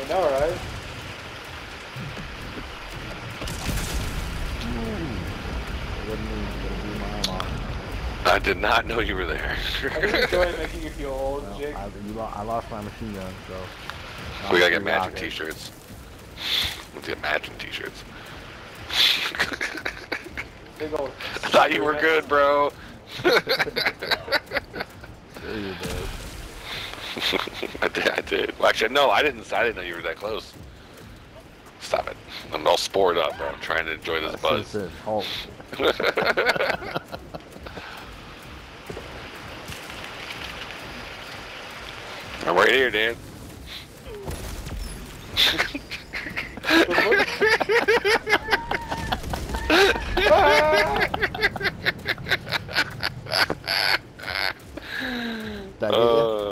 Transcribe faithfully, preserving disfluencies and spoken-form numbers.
I know, right? I did not know you were there. I just enjoy making you feel old, well, Jake. I, you lo I lost my machine gun, so. We gotta get matching t-shirts. Let's get matching t-shirts. Big old. I thought you were good, bro. There you go. I did. I did. Well, actually, no, I didn't. I didn't know you were that close. Stop it. I'm all spored up, bro. I'm trying to enjoy this buzz. I'm right here, Dan. Ah!